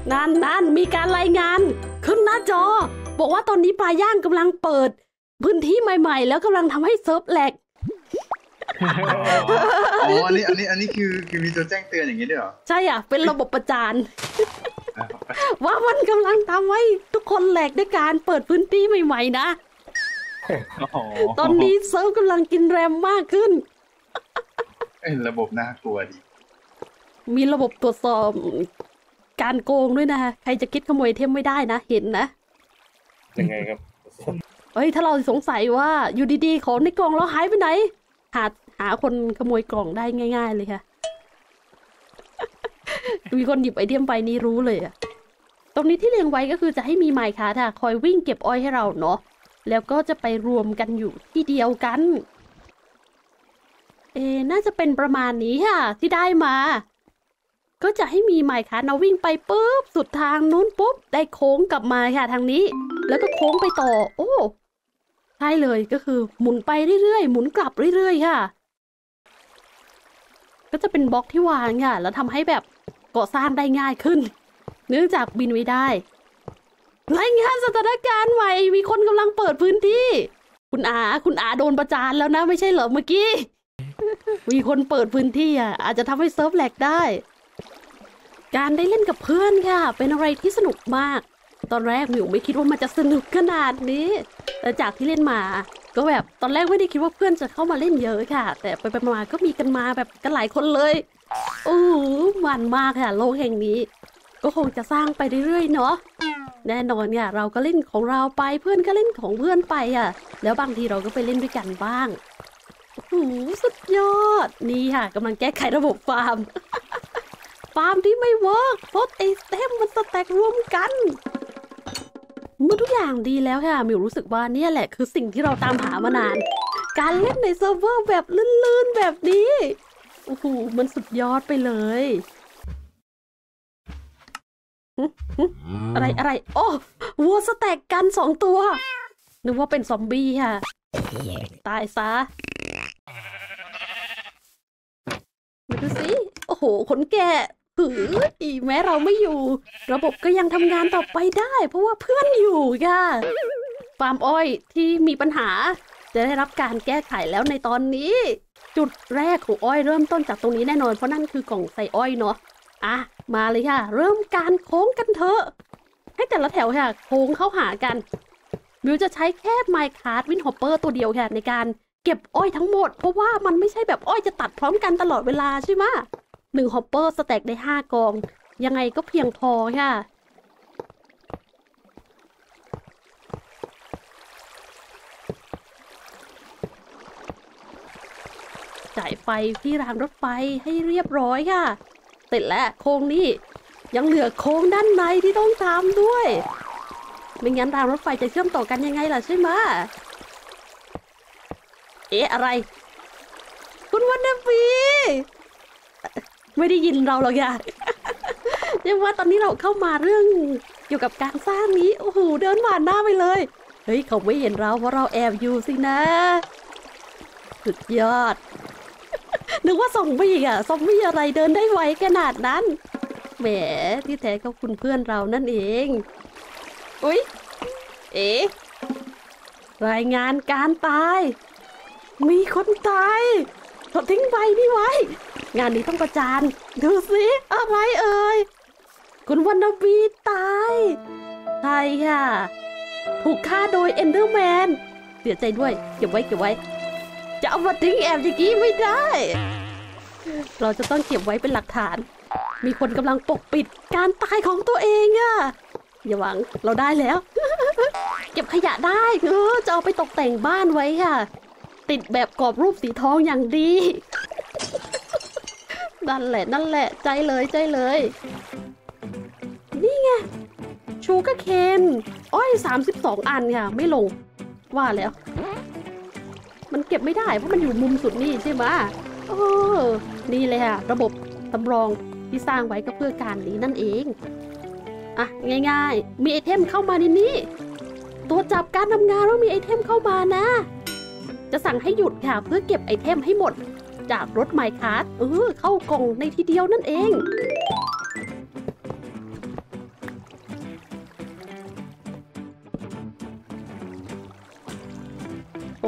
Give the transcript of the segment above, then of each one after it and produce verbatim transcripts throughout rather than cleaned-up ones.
นั่นนั่นมีการรายงานขึ้นหน้าจอบอกว่าตอนนี้ปลาย่างกำลังเปิดพื้นที่ใหม่ๆแล้วกำลังทำให้เซิร์ฟแหลกอ๋ออันนี้อันนี้อันนี้คือคือมีตัวแจ้งเตือนอย่างนี้ด้วยเหรอใช่อ่ะเป็นระบบประจานว่ามันกำลังทำให้ทุกคนแหลกด้วยการเปิดพื้นที่ใหม่ๆนะตอนนี้เซิร์ฟกำลังกินแรมมากขึ้นระบบน่ากลัวดิมีระบบตรวจสอบการโกงด้วยนะใครจะคิดขโมยเทมไม่ได้นะเห็นนะยังไงครับเฮ้ยถ้าเราสงสัยว่าอยู่ดีๆของในกล่องเราหายไปไหนหาหาคนขโมยกล่องได้ง่ายๆเลยค่ะมีคนหยิบไอเทมไปนี่รู้เลยอะตรงนี้ที่เรียงไว้ก็คือจะให้มีไมค์ค่ะคอยวิ่งเก็บอ้อยให้เราเนาะแล้วก็จะไปรวมกันอยู่ที่เดียวกันเอน่าจะเป็นประมาณนี้ค่ะที่ได้มาก็จะให้มีไมค์ค่ะเราวิ่งไปปุ๊บสุดทางนู้นปุ๊บได้โค้งกลับมาค่ะทางนี้แล้วก็โค้งไปต่อโอ้ใช่เลยก็คือหมุนไปเรื่อยๆหมุนกลับเรื่อยๆค่ะก็จะเป็นบล็อกที่วางค่ะแล้วทำให้แบบก่อสร้างได้ง่ายขึ้นเนื่องจากบินไว้ได้รายงานสถานการณ์ใหม่มีคนกำลังเปิดพื้นที่คุณอาคุณอาโดนประจานแล้วนะไม่ใช่เหรอเมื่อกี้ มีคนเปิดพื้นที่อ่ะอาจจะทำให้เซิร์ฟแหลกได้การได้เล่นกับเพื่อนค่ะเป็นอะไรที่สนุกมากตอนแรกมิวไม่คิดว่ามันจะสนุกขนาดนี้แต่จากที่เล่นมาก็แบบตอนแรกไม่ได้คิดว่าเพื่อนจะเข้ามาเล่นเยอะค่ะแต่ไปไปมาก็มีกันมาแบบกันหลายคนเลยโอ้มันมากค่ะโลกแห่งนี้ก็คงจะสร้างไปเรื่อยๆเนาะแน่นอนเนี่ยเราก็เล่นของเราไปเพื่อนก็เล่นของเพื่อนไปอ่ะแล้วบางทีเราก็ไปเล่นด้วยกันบ้างโอ้โหสุดยอดนี่ค่ะกำลังแก้ไขระบบฟาร์ม ฟาร์มที่ไม่เวิร์กเพราะไอเทมมันสแต็กรวมกันเมื่อทุกอย่างดีแล้วค่ะมิวรู้สึกว่านี่แหละคือสิ่งที่เราตามหามานานการเล่นในเซิร์ฟเวอร์แบบลื่นๆแบบนี้โอ้โหมันสุดยอดไปเลยอะไรอะไรโอ้วัวสแต็กกันสองตัวนึกว่าเป็นซอมบี้ค่ะตายซะมาดูสิโอ้โหขนแกะหืออีแม้เราไม่อยู่ระบบก็ยังทำงานต่อไปได้เพราะว่าเพื่อนอยู่ค่ะฟาร์มอ้อยที่มีปัญหาจะได้รับการแก้ไขแล้วในตอนนี้จุดแรกของอ้อยเริ่มต้นจากตรงนี้แน่นอนเพราะนั่นคือกล่องใส่อ้อยเนาะอ่ะมาเลยค่ะเริ่มการโค้งกันเถอะให้แต่ละแถวค่ะโค้งเข้าหากันมิวจะใช้แค่ไมค์คาร์ดวินฮอปเปอร์ตัวเดียวค่ะในการเก็บอ้อยทั้งหมดเพราะว่ามันไม่ใช่แบบอ้อยจะตัดพร้อมกันตลอดเวลาใช่ไหมหนึ่งฮอปเปอร์สแต็กได้ห้ากองยังไงก็เพียงพอค่ะจ่ายไฟที่รางรถไฟให้เรียบร้อยค่ะเสร็จแล้วโค้งนี่ยังเหลือโค้งด้านในที่ต้องทำด้วยไม่งั้นรางรถไฟจะเชื่อมต่อกันยังไงล่ะใช่ไหมเอ๊ะอะไรคุณวันนาบีไม่ได้ยินเราหรอกอย่าเรียกว่าตอนนี้เราเข้ามาเรื่องเกี่ยวกับการสร้างนี้โอ้โหเดินผ่านหน้าไปเลยเฮ้ยเขาไม่เห็นเราเพราะเราแอบอยู่สินะสุดยอดนึกว่าซอมบี้อะซอมบี้อะไรเดินได้ไวขนาดนั้นแหมที่แท้ก็คุณเพื่อนเรานั่นเองอุ๊ยเอ๊ะรายงานการตายมีคนตายเขาทิ้งใบนี่ไว้งานนี้ต้องประจานดูสิอะไรเอ่ยคุณวันนาบีตายใช่ค่ะถูกฆ่าโดยเอนเดอร์แมนเสียใจด้วยเก็บไว้เก็บไว้จะเอามาทิ้งแอบอย่างนี้ไม่ได้เราจะต้องเก็บไว้เป็นหลักฐานมีคนกำลังปกปิดการตายของตัวเองอะอย่าหวังเราได้แล้วเก็บขยะได้เออจะเอาไปตกแต่งบ้านไว้ค่ะติดแบบกรอบรูปสีทองอย่างดีนั่นแหละนั่นแหละใจเลยใจเลยนี่ไงชูกาเคนอ้อยสามสิบสองอันค่ะไม่ลงว่าแล้วมันเก็บไม่ได้เพราะมันอยู่มุมสุดนี่ใช่ไหมโอ้นี่เลยค่ะระบบสำรองที่สร้างไว้ก็เพื่อการนี้นั่นเองอ่ะง่ายๆมีไอเทมเข้ามาในนี้ตัวจับการทำงานว่ามีไอเทมเข้ามานะจะสั่งให้หยุดค่ะเพื่อเก็บไอเทมให้หมดจากรถไมค์คาร์ดเออเข้ากล่องในทีเดียวนั่นเอง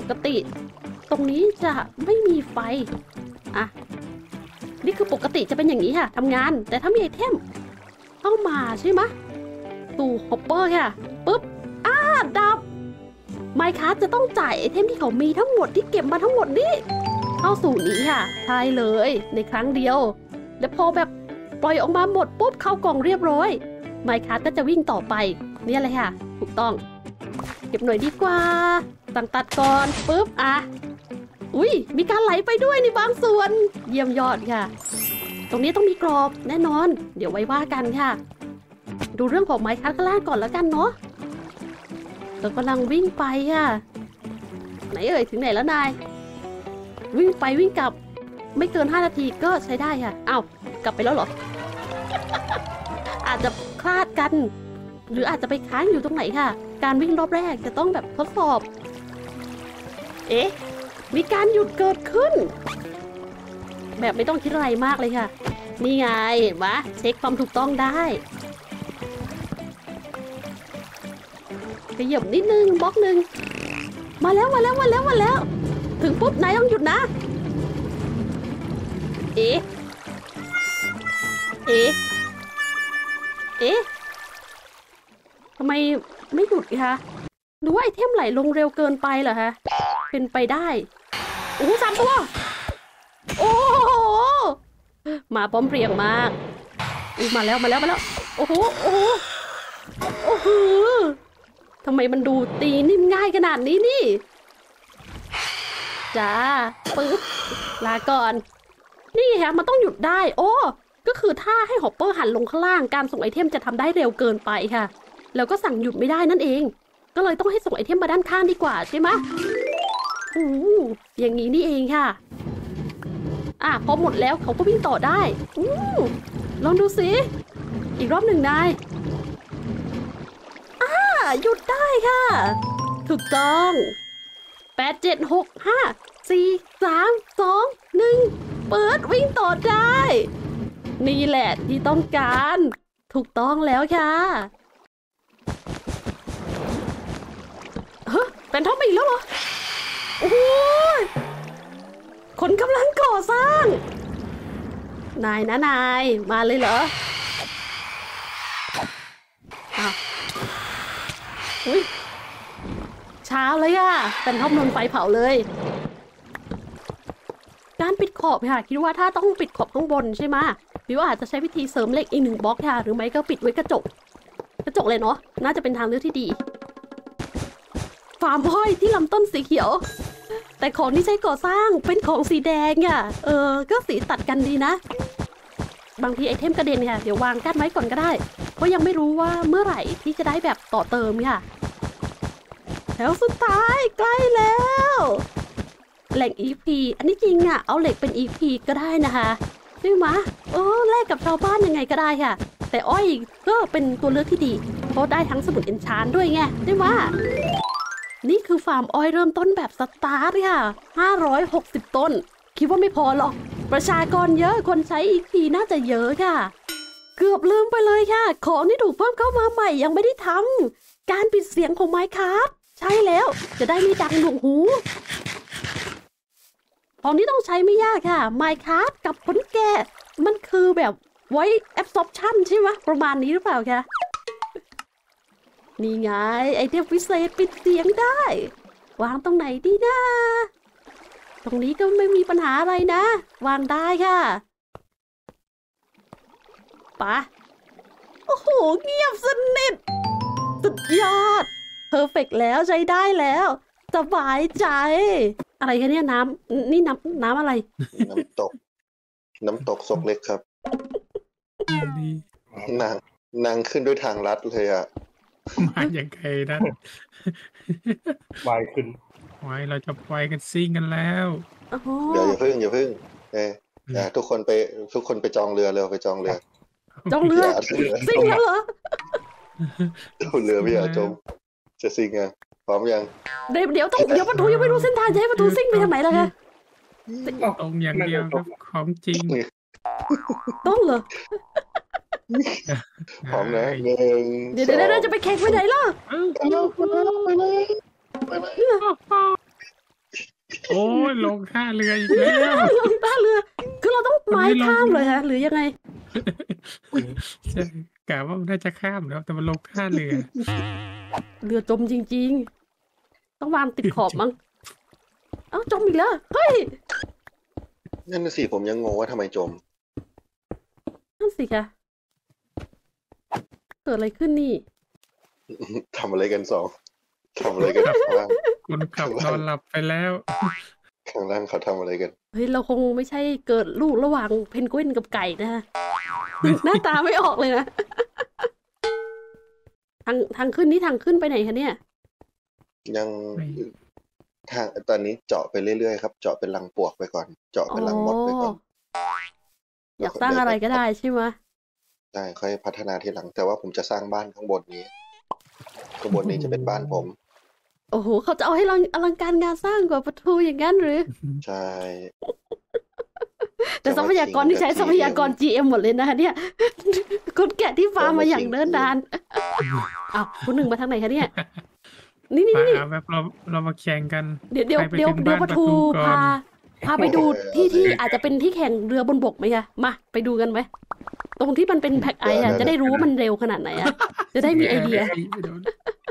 กติ ตรงนี้จะไม่มีไฟอ่ะนี่คือปกติจะเป็นอย่างนี้ค่ะทำงานแต่ถ้ามีไอเทมเข้ามาใช่ไหมตู่ฮอปเปอร์ค่ะปุ๊บอ้าดับไมค์คัสจะต้องจ่ายไอเทมที่เขามีทั้งหมดที่เก็บมาทั้งหมดนี้เข้าสู่นี้ค่ะใช่เลยในครั้งเดียวแล้วพอแบบปล่อยออกมาหมดปุ๊บเข้ากล่องเรียบร้อยไมค์คัสก็จะวิ่งต่อไปนี่เลยค่ะถูกต้องเก็บหน่อยดีกว่าตั้งตัดก่อนปุ๊บอ่ะอุ้ยมีการไหลไปด้วยในบางส่วนเยี่ยมยอดค่ะตรงนี้ต้องมีกรอบแน่นอนเดี๋ยวไว้ว่ากันค่ะดูเรื่องของไมค์คัสข้างล่างก่อนแล้วกันเนาะเรากำลังวิ่งไปค่ะไหนเอ่ยถึงไหนแล้วนายวิ่งไปวิ่งกลับไม่เกินห้านาทีก็ใช้ได้ค่ะอ้าวกลับไปแล้วเหรอ อาจจะคลาดกันหรืออาจจะไปค้างอยู่ตรงไหนค่ะการวิ่งรอบแรกจะต้องแบบทดสอบเอ๊ะมีการหยุดเกิดขึ้นแบบไม่ต้องคิดอะไรมากเลยค่ะนี่ไงเห็นไหมเช็คความถูกต้องได้ขยับนิดนึงบล็อกหนึ่งมาแล้วมาแล้วมาแล้วมาแล้วถึงปุ๊บนายต้องหยุดนะเอ๊ะเอ๊ะเอ๊ะทำไมไม่หยุดคะหรือว่าไอเทมไหลลงเร็วเกินไปเหรอคะเป็นไปได้โอ้โหสามตัวโอ้โหมาพร้อมเพรียงมากอุ๊ยมาแล้วมาแล้วมาแล้วโอ้โหโอ้โหโอ้โหทำไมมันดูตีนิ่มง่ายขนาดนี้นี่จ้าปึ๊บลาก่อนนี่ฮะมันต้องหยุดได้โอ้ก็คือถ้าให้ฮอปเปอร์หันลงข้างล่างการส่งไอเทมจะทำได้เร็วเกินไปค่ะแล้วก็สั่งหยุดไม่ได้นั่นเองก็เลยต้องให้ส่งไอเทมมาด้านข้างดีกว่าใช่ไหมโอ้อย่างนี้นี่เองค่ะอ่ะพอหมดแล้วเขาก็วิ่งต่อได้อู้ลองดูสิอีกรอบหนึ่งได้อ่าหยุดได้ค่ะถูกต้องแปดเจ็ดหกห้าสี่สามสองหนึ่งเปิดวิ่งต่อได้นี่แหละที่ต้องการถูกต้องแล้วค่ะเฮ้ยเป็นท่อมอีกแล้วเหรอโอ้ยคนกำลังก่อสร้างนายนะนายมาเลยเหรออ้าวอุ้ยเช้าเลยอะเป็นท่อมนนไฟเผาเลยการปิดขอบค่ะคิดว่าถ้าต้องปิดขอบข้างบนใช่ไหมหรือว่าอาจจะใช้วิธีเสริมเหล็กอีกหนึ่งบล็อกค่ะหรือไม่ก็ปิดไว้กระจกกระจกเลยเนาะน่าจะเป็นทางเลือกที่ดีฟาร์มอ้อยที่ลำต้นสีเขียวแต่ของที่ใช้ก่อสร้างเป็นของสีแดงอ่ะเออก็สีตัดกันดีนะบางทีไอเทมกระเด็นค่ะเดี๋ยววางกั้นไว้ก่อนก็ได้เพราะยังไม่รู้ว่าเมื่อไหร่ที่จะได้แบบต่อเติมค่ะแล้วสุดท้ายใกล้แล้วเหล็ก อี พี อันนี้จริงอ่ะเอาเหล็กเป็น อี พี ก็ได้นะคะใช่ไหมเออแลกกับชาวบ้านยังไงก็ได้ค่ะแต่อ้อยก็เป็นตัวเลือกที่ดีเพราะได้ทั้งสมุนเอนชานด้วยไงใช่ไหมนี่คือฟาร์มอ้อยเริ่มต้นแบบสตาร์ทค่ะห้าร้อยหกสิบต้นคิดว่าไม่พอหรอกประชากรเยอะคนใช้ อี พี น่าจะเยอะค่ะเกือบลืมไปเลยค่ะของที่ถูกเพิ่มเข้ามาใหม่ยังไม่ได้ทำการปิดเสียงของไมค์ครับใช่แล้วจะได้ไม่ดังหนวกหูของที่ต้องใช้ไม่ยากค่ะไมค์ครับกับผลแกะมันคือแบบไว้ absorption ใช่ไหมประมาณนี้หรือเปล่าคะนี่ไงไอเทมพิเศษปิดเสียงได้วางตรงไหนดีนะตรงนี้ก็ไม่มีปัญหาอะไรนะวางได้ค่ะปะโอ้โหเงียบสนิทสุดยอดเพอร์เฟกต์แล้วใช้ได้แล้วสบายใจอะไรคะเนี่ยน้ำนี่น้ำน้ำอะไรน้ำตกน้ำตกซกเล็กครับนางนางขึ้นด้วยทางลัดเลยอ่ะมาอย่างไงนั่นวายขึ้นไว้เราจะไปกันซิ่งกันแล้วเดี๋ยวอย่าพึ่งอย่าพึ่งเอ้ยทุกคนไปทุกคนไปจองเรือเร็วไปจองเรือจองเรือซิ่งแล้วเหรอเรือพี่อาจมจะซิ่งไงพร้อมยังเดี๋ยวเดี๋ยวต้องเดี๋ยวประตูยังไม่รู้เส้นทางจะให้ประตูซิ่งไปทางไหนล่ะคะตรงอย่างเดียวครับของจริงต้องเหรอพร้อมนะหนึ่งเดี๋ยวเดี๋ยวเราจะไปแข่งไปไหนล่ะโอ้ยลงท่าเรืออีกแล้วลงท่าเรือ คือเราต้องไม้ข้ามเลยฮะหรือยังไงใช่กะว่ามันน่าจะข้ามแล้วแต่มันลงท่าเรือเรือจมจริงๆ ต้องวางติดขอบมั้งเอ้าจมอีกแล้วเฮ้ยนั่นน่ะสิผมยังงงว่าทำไมจมนั่นสิคะเกิดอะไรขึ้นนี่ทำอะไรกันสองทำอะไรกันข้างล่างคนขับนอนหลับไปแล้วข้างล่างเขาทำอะไรกันเฮ้ยเราคงไม่ใช่เกิดลูกระหว่างเพนกวินกับไก่นะฮะ หน้าตาไม่ออกเลยนะ ทางทางขึ้นนี่ทางขึ้นไปไหนคะเนี่ยยังไม่ทางตอนนี้เจาะไปเรื่อยๆครับ เจาะเป็นรังปวกไปก่อน เจาะเป็นรังมดไปก่อนอยากสร้างอะไรก็ได้ใช่ไหมใช่ค่อยพัฒนาทีหลัง แต่ว่าผมจะสร้างบ้านข้างบนนี้ข้างบนนี้จะเป็นบ้านผมโอ้โหเขาจะเอาให้อลังการงานสร้างกว่าประตูอย่างนั้นหรือใช่แต่ทรัพยากรที่ใช้ทรัพยากร จี เอ็ม หมดเลยนะคะเนี่ย คนแกะที่ฟาร์มมาอย่างเดินดานอ้าวคุณหนึ่งมาทางไหนคะเนี่ย นี่นี่มานี่เอาแบบเราเรามาแข่งกันเดี๋ยวเดี๋ยวใครไปเดี๋ยวถึงเดี๋ยวบ้านประตูก่อนพา พาไปดูที่ที่อาจจะเป็นที่แข่งเรือบนบกไหมคะมาไปดูกันไหมตรงที่มันเป็นแพ็คไอซ์อะจะได้รู้ว่ามันเร็วขนาดไหนอะจะได้มีไอเดียไม่โดน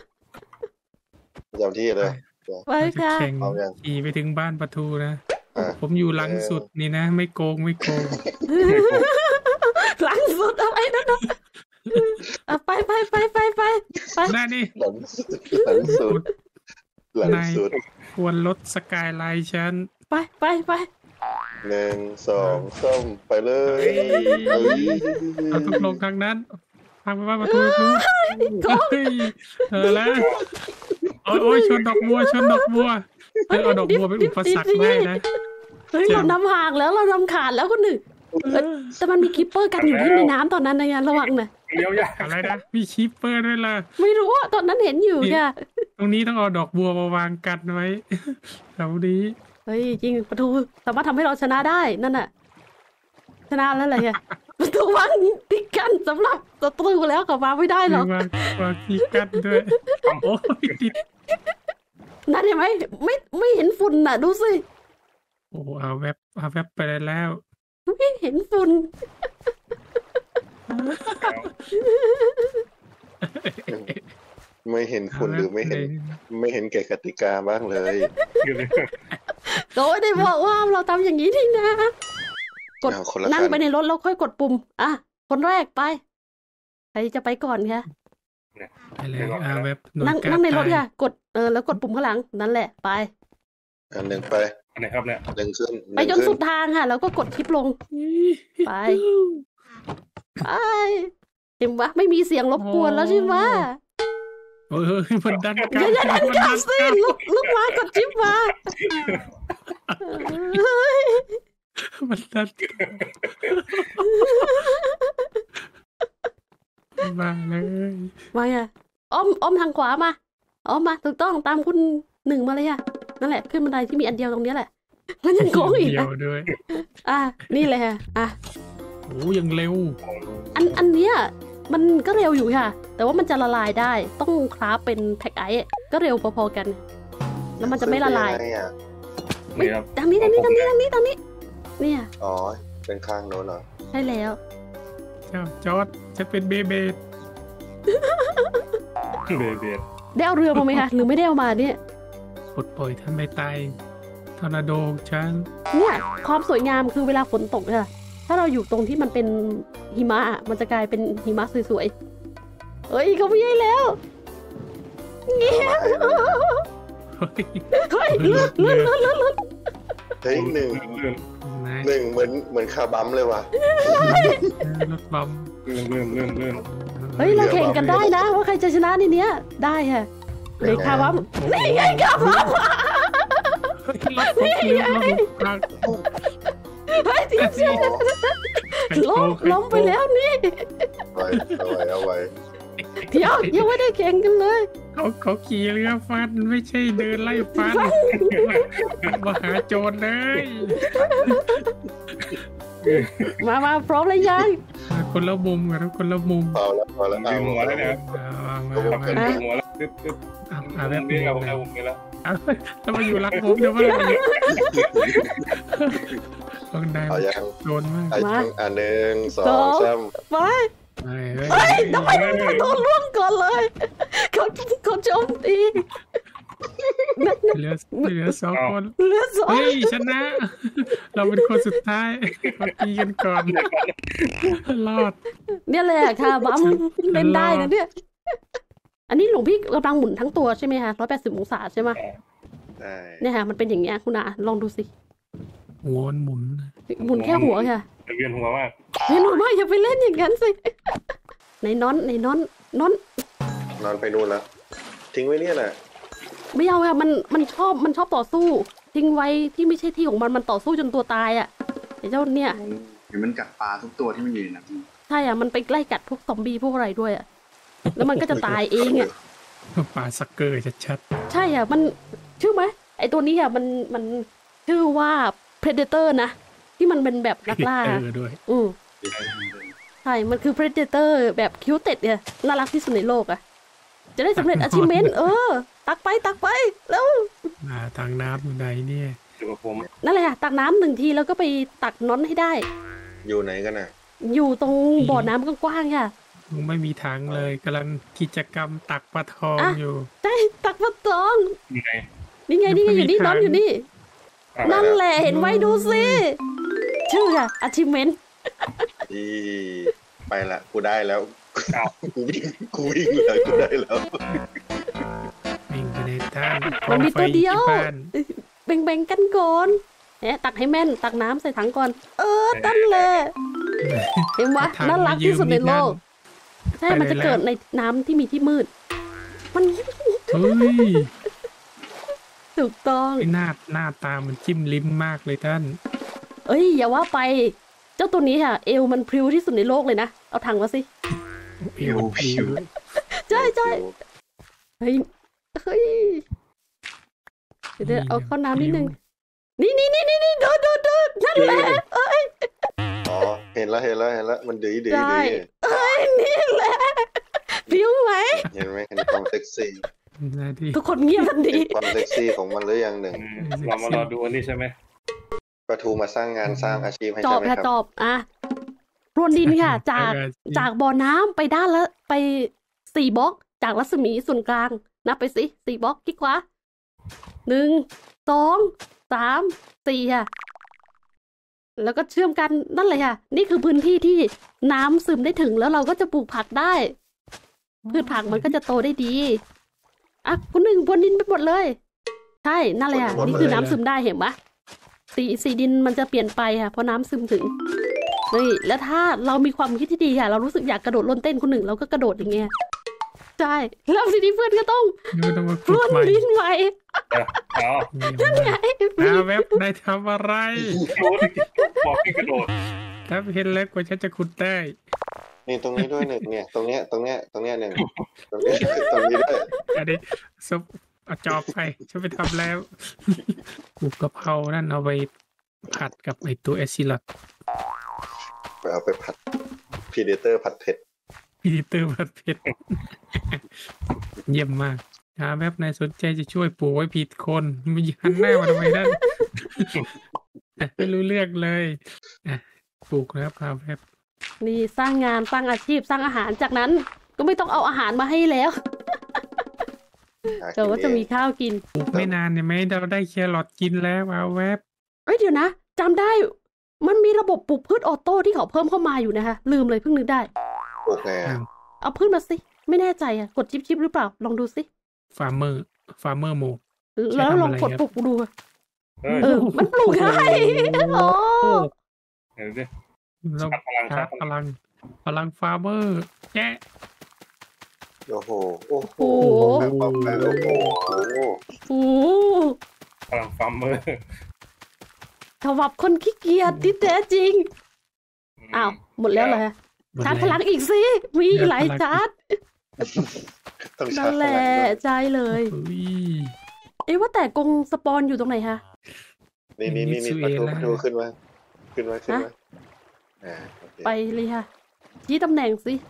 จำที่เลยไปค่ะแข่งเอายังขี่ไปถึงบ้านประตูนะอ่ะผมอยู่หลังสุดนี่นะ ไม่โกงไม่โกงหลังสุดอะไรนั่นนะอ่ะไปไปไปไปไปไปได้นี่หลังสุดหลังสุดหลังสุดควรลดสกายไลน์ฉันไปไปไปหนึ่งสองส้มไปเลยเราต้องลงทางนั้นทางไปบ้านประตูนู้นเฮ้ยเออแล้วโอ้ยโอ้ยชนดอกบัวชนดอกบัวเออเอาดอกบัวเป็นอุปสรรคได้นะเฮ้ยแจ่มเรานำห่างแล้วเรานำขาดแล้วคนหนึ่งเอ้ยแต่มันมีคิปเปอร์กันอยู่ที่ในน้ำตอนนั้นนะระวังนะเลี้ยวยากอะไรนะมีชิปเปอร์ด้วยล่ะไม่รู้อะตอนนั้นเห็นอยู่ค่ะตรงนี้ต้องเอาดอกบัวมาวางกันไว้ แถวนี้เฮ้ยจริงประตูสามารถทำให้เราชนะได้นั่นน่ะ ชนะแล้วอะไรอะประตูวางติดกันสำหรับศัตรูแล้วก็วางไม่ได้หรอกวางวางที่กันด้วยโอ้ยติดนั่นเห็นไหมไม่ไม่เห็นฝุ่นน่ะ ดูสิโอ้เอาแวบเอาแวบไปได้แล้วไม่เห็นฝุ่นไม่เห็นคุณหรือไม่เห็น ไม่เห็นแก่กติกาบ้างเลยโดยได้บอกว่าเราทำอย่างนี้ที่นะ กดเอาคนละนั่งคันไปในรถแล้วค่อยกดปุ่ม อ่ะ คนแรกไป ใครจะไปก่อนคะไปเลยเอาแวบหน่วยนั่งกล้านั่งในรถตายค่ะ กด เออ แล้วกดปุ่มข้างหลัง นั่นแหละ ไปอันหนึ่งไปอันไหนครับเนี่ยหนึ่งขึ้นไปจนสุดทางค่ะ แล้วก็กดชิปลง ไป ไป เห็นปะไม่มีเสียงรบกวนแล้วใช่ไหมโอ้ยเฮ้ยมันดันกลับอย่าอย่าดันมันกลัดับนสิกลับลุกลุกมากดชิปมาเฮ้ยมันดันกลับมาเลยมาอ่ะอ้อมอ้อมทางขวามาอ้อมมาถูกต้องตามคุณหนึ่งมาเลยอ่ะนั่นแหละขึ้นบันไดที่มีอันเดียวตรงเนี้ยแหละมันยังโค้งอีกเดียอ่ะวด้วยอ่ะนี่เลยค่ะอ่ะโอ้ยังเร็วอันอันเนี้ยมันก็เร็วอยู่ค่ะ แต่ว่ามันจะละลายได้ต้องคราฟเป็นแพ็คไอซ์ก็เร็วพอๆกัน แล้วมันจะไม่ละลายขึ้นไปงไงอะนี่ครับทางนี้ทางนี้ทางนี้ทางนี้ทางนี้เนี่ยอ๋อ เป็นข้างโน้นเหรอใช่แล้วเจ้าจอร์ดจะเป็นเบเบดเบเบียดได้เอาเรือมาไหมคะหรือไม่ได้เอามาเนี่ยปลดปล่อยท่านไม่ตายทอร์นาโดของฉันเนี่ยความสวยงามคือเวลาฝนตกค่ะถ้าเราอยู่ตรงที่มันเป็นหิมะอะมันจะกลายเป็นหิมะสวยๆเฮ้ยเขาไม่ใช่แล้วเงี้ยเฮ้ยเฮ้ยเลื่อนเลื่อนเลื่อนเลื่อนเลื่อนเฮ้ยหนึ่งเลื่อนนายหนึ่งเหมือนเหมือนคาบัมเลยว่ะรถบัมเลื่อนเลื่อนเลื่อนเลื่อนเฮ้ยเราแข่งกันได้นะว่าใครจะชนะในเนี้ยได้ค่ะเลยคาวัมนี่ไงคาวัมเฮ้ยรถผมลืมรถผมพังเฮ้ยทีมเชียร์ล้มล้มไปแล้วนี่เอาไว้เอาไว้เอาไว้เดี๋ยวยังไม่ได้แข่งกันเลยเขาเขาขี่เรือฟันไม่ใช่เดินไล่ฟันมาหาโจรเลยมามาพร้อมเลยยังคนละมุมกันคนละมุมพอแล้วพอแล้วดึงหัวแล้วนะครับเอามาดึงมาหัวแล้วตึ๊บตึ๊บอ่ะอ่ะแวบนี่นี้เรานะเราผมนี่แล้วเอาแล้วมาอยู่รักผมเดี๋ยวมาเลยต้องได้เอายังโดนมากไอ้ยังอ่ะหนึ่งสองสามไปไปเฮ้ยเฮ้ยทำไมโดนล่วงก่อนเลยเขาเขาโจมตีเหลือเหลือสองคนเหลือสองเฮ้ยชนะ เราเป็นคนสุดท้ายเราตีกันก่อนรอดเนี่ยแหละค่ะบัมเล่นได้นะเนี่ย อันนี้หลวงพี่กำลังหมุนทั้งตัวใช่ไหมคะร้อยแปดสิบองศาใช่ไหมได้เนี่ยค่ะมันเป็นอย่างเงี้ยคุณอาลองดูสิหัวมันหมุนหมุนแค่หัวค่ะเวียนหัวมากเฮ้ยหนูว่าอย่าไปเล่นอย่างนั้นสิในน้อนในน้อนน้อนนอนไปนู่นแล้วทิ้งไว้เนี่ยแหละไม่เอาค่ะมันมันชอบมันชอบต่อสู้ทิ้งไว้ที่ไม่ใช่ที่ของมันมันต่อสู้จนตัวตายอ่ะไอ้เจ้าเนี่ยเห็นมันกัดปลาทุกตัวที่มันอยู่ในนั้นใช่อ่ะมันไปไล่กัดพวกซอมบี้พวกอะไรด้วยอ่ะแล้วมันก็จะตายเองอ่ะป่าสักเกอร์ชัดใช่อ่ะมันชื่อไหมไอ้ตัวนี้อ่ะมันมันชื่อว่า Predator นะที่มันเป็นแบบนักล่าเออด้วยอืมใช่มันคือ Predator แบบคิวเต็ดเนี่ยน่ารักที่สุดในโลกอ่ะจะได้สำเร็จ achievement เออตักไปตักไปแล้วมาทางน้ำอยู่ไหนเนี่ยอยู่กับผมนั่นแหละตักน้ำหนึ่งทีแล้วก็ไปตักน้อนให้ได้อยู่ไหนกันน่ะอยู่ตรงบ่อน้ำกว้างๆค่ะไม่มีทางเลยกำลังกิจกรรมตักปลาทองอ่ะอยู่ใช่ตักปลาตองยังไงนี่ไงนี่ไงอยู่นี่ยังไม่มีน้อนทางอยู่นี่อ่ะนั่นแหละเห็นไว้ดูสิชื่อค่ะ achievement อีไปละกูได้แล้วอ้าวกูวิ่งกูวิ่งเลยกูได้แล้ววิ่งไปในทางมันมีตัวเดียวกองไฟที่บ้านแบ่งๆกันก่อนแหมตักให้แม่นตักน้ำใส่ถังก่อน เออตั้นเลยเห็นวะทางน่ารักที่สุดในโลก ใช่ไปเลยมันจะเกิดในน้ำที่มีที่มืด มันเฮ้ยถูกต้องหน้าหน้าตามันจิ้มลิ้มมากเลยท่านเอ้ยอย่าว่าไป เจ้าตัวนี้ค่ะ เอวมันพริ้วที่สุดในโลกเลยนะเอาถังมาสิเอวผิวใช่ใช่เฮ้ยเฮ้ยเดี๋ยวเดี๋ยวเอาเข้าน้ำนิดนึง นี่นี่นี่นี่นี่ดูดูดูนั่นแหละเอ้ยอ๋อเห็นแล้วเห็นแล้วเห็นแล้วมันดื้อดื้อได้ดื้อเอ้ยนี่แหละผิวไหมเห็นไหมเห็นความเซ็กซี่นะที่ทุกคนเงียบทันทีเห็นความเซ็กซี่ของมันหรือยังหนึ่งอืมเรามารอดูอันนี้ใช่ไหมปลาทูมาสร้างงานสร้างอาชีพให้จใช่อบไหมค่ะครับจอบอ่ะรวนดินค่ะ จากจากบ่อน้ำไปด้านละไปสี่บล็อกจากรัศมีส่วนกลางนับไปสิสี่บล็อกคลิกขวาหนึ่งสองสามสี่ค่ะ แล้วก็เชื่อมกันนั่นเลยค่ะ นี่คือพื้นที่ที่น้ำซึมได้ถึงแล้วเราก็จะปลูกผักได้ พืชผักมันก็จะโตได้ดีอ่ะคุณหนึ่งบนดินไปหมดเลย ใช่นั่นเลยค่ะนี่คือน้ำซึมได้เห็นปะสีสีดินมันจะเปลี่ยนไปค่ะเพราะน้ำซึมถึงนี่แล้วถ้าเรามีความคิดที่ดีค่ะ เรารู้สึกอยากกระโดดล่นเต้นคนหนึ่งเราก็กระโดดอย่างเงี้ยใช่แล้วทีนี้เพื่อนก็ต้องไม่ต้องมาขุดล่นใหม่ดินใหม่เอานั่นไงอาเว็บนายทำอะไรโดดบอกให้กระโดดถ้าเห็นแล้วกว่าฉันจะขุดได้นี่ตรงนี้ด้วยหนึ่งเนี่ย ตรงเนี้ยตรงเนี้ยตรงเนี้ยหนึ่งตรงนี้ตรงนี้ด้วยอันนี้ซุปเอาจอบไปฉันไปทำแล้วปลูกกะเพรานั่นเอาไปผัดกับไอตัวแอซิลัดไปเอาไปผัดพีเดเตอร์ผัดเผ็ดพีเตอร์ผัดเผ็ด เยี่ยมมากหาแบบนายสนใจจะช่วยปลูกไว้ผิดคนไม่หันหน้ามาทำไมนั่น ไม่รู้เรื่องเลยอ่ะปลูกนะครับหาแบบนี่สร้างงานสร้างอาชีพสร้างอาหารจากนั้น ก็ไม่ต้องเอาอาหารมาให้แล้วหาเดี๋ยวก็จะมีข้าวกินปลูกไม่นานเนี่ยไหมเราได้แครอทกินแล้วเอาแวบเอ้ยเดี๋ยวนะจำได้ มันมีระบบปลูกพืชออโต้ที่เขาเพิ่มเข้ามาอยู่นะคะลืมเลยเพิ่งนึกได้ปลูกไงอะเอาพืชมาสิไม่แน่ใจอ่ะกดชิปชิปหรือเปล่าลองดูสิฟาร์มเมอร์ฟาร์มเมอร์โมแล้วลองกดปลูกดูเฮ้ยเออ มันปลูกได้โอ้เดี๋ยวดิเราชาร์จพลังชาชาร์ร์จจพลังพลังฟาร์มเมอร์แกะโอ้โหโอ้โหโหแบบแบบแบบโอ้โหโอ้พลังฟาร์มเมอร์ฉบับคนขี้เกียจที่แท้จริงอ้าวหมดแล้วเหรอชาร์จพลังอีกสิมีหลายชาร์จต้องชานั่ร์นจแหพละลังด้วยใช่เลยเฮ้ยเอ๊ะว่าแต่กรงสปอนอยู่ตรงไหนคะนี่นี่นี่นี่ปลาทูปลาทูขึ้นมาขึ้นมาขึ้นมาอ่าโอเคไปเลยค่ะชี้ตำแหน่งสิ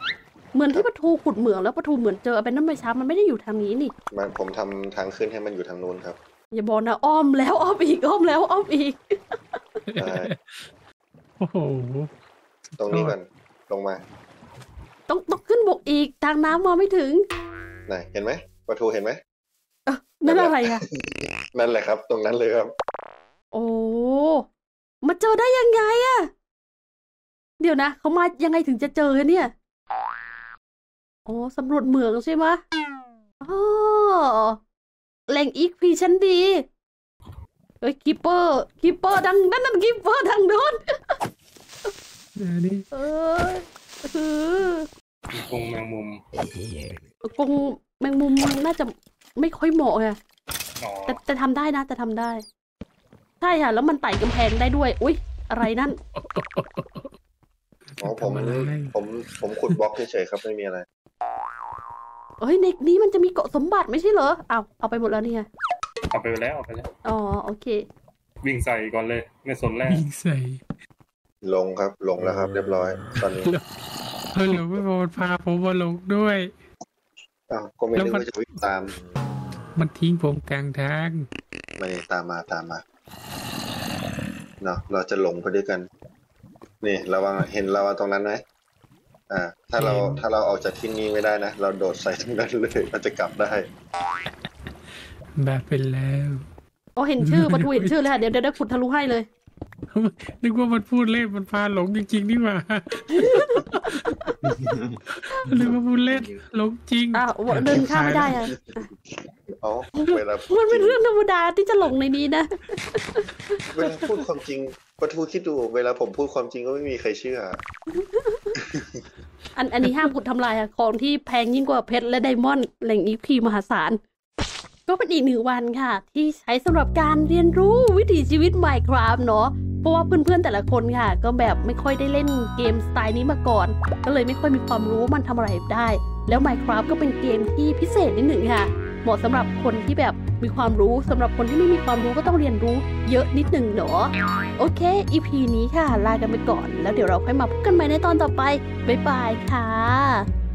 เหมือนที่ปะทูขุดเหมืองแล้วปะทูเหมือนเจอเป็นน้ำใบช้ามันไม่ได้อยู่ทางนี้นี่มันผมทำทางขึ้นให้มันอยู่ทางนู้นครับอย่าบอกนะอ้อมแล้วอ้อมอีกอ้อมแล้วอ้อมอีกใช่โอ้โหตรงนี้ก่อนลงมาต้องต้องขึ้นบกอีกทางน้ำมาไม่ถึงไหนเห็นไหมประตูเห็นไหมเอ้อนั่นอะไรอะนั่นแหละครับ ตรงนั้นเลยครับโอ้มาเจอได้ยังไงอะเดี๋ยวนะเขามายังไงถึงจะเจอเนี่ยอ๋อสำรวจเหมืองใช่ไหมอ๋อแหล่งอีกพีชั้นดีเฮ้ยคิปเปอร์คิปเปอร์ดังนั่นนั่นคิปเปอร์ดังโน้นเออนี่เออเออมีกรงแมงมุมกรงแมงมุมน่าจะไม่ค่อยเหมาะอะอ๋อแต่แต่ทำได้นะแต่ทำได้ใช่ค่ะแล้วมันไต่กำแพงได้ด้วยอุ๊ยอะไรนั่นอ๋อผมทำอะไรผมผมขุดบล็อกเฉยๆครับไม่มีอะไรเอ้ยในนี้มันจะมีเกาะสมบัติไม่ใช่เหรอเอาเอาไปหมดแล้วนี่ไงเอาไปแล้วเอาไปแล้วอ๋อโอเควิ่งใส่ก่อนเลยไม่สนแรกยิงใส่ลงครับลงแล้วครับ เรียบร้อย ตอนนี้เออหลงไม่พอมันพาผมมาลงด้วยอ้าวก็ไม่นึกว่าจะวิ่งตามมันทิ้งผมกลางทางไม่ตามมาตามมาเนาะเราจะหลงไปด้วยกัน นี่ระวังเห็นเราตรงนั้นไหมอ่า ถ้าเราถ้าเราออกจากที่นี่ไม่ได้นะเราโดดใส่ตรงนั้นเลยเราจะกลับได้แบบเป็นแล้วอ๋อเห็นชื่อประตูเห็นชื่อเลยค่ะเดี๋ยวเดี๋ยวได้ขุดทะลุให้เลยนึกว่ามันพูดเล่นมันพาหลงจริงๆนี่หว่า นึกว่าพูดเล่นหลงจริงอ้าวเดินข้ามไม่ได้อะเอาเวลามันเป็นเรื่องธรรมดาที่จะหลงในนี้นะเวลาพูดความจริงประทูคิดดูเวลาผมพูดความจริงก็ไม่มีใครเชื่ออันอันนี้ห้ามขุดทำลายค่ะของที่แพงยิ่งกว่าเพชรและไดมอนด์แหล่งอีพีมหาศาลก็เป็นอีกหนึ่งวันค่ะ ที่ใช้สำหรับการเรียนรู้วิถีชีวิต Minecraft เนาะเพราะว่าเพื่อนๆแต่ละคนค่ะ ก็แบบไม่ค่อยได้เล่นเกมสไตล์นี้มาก่อน ก็เลยไม่ค่อยมีความรู้มันทำอะไรได้ แล้ว Minecraft ก็เป็นเกมที่พิเศษนิดหนึ่งค่ะ เหมาะสำหรับคนที่แบบมีความรู้สำหรับคนที่ไม่มีความรู้ก็ต้องเรียนรู้เยอะนิดหนึ่งเนาะโอเค อี พี นี้ค่ะลากันไปก่อนแล้วเดี๋ยวเราค่อยมาพบกันใหม่ในตอนต่อไปบ๊ายบายค่ะ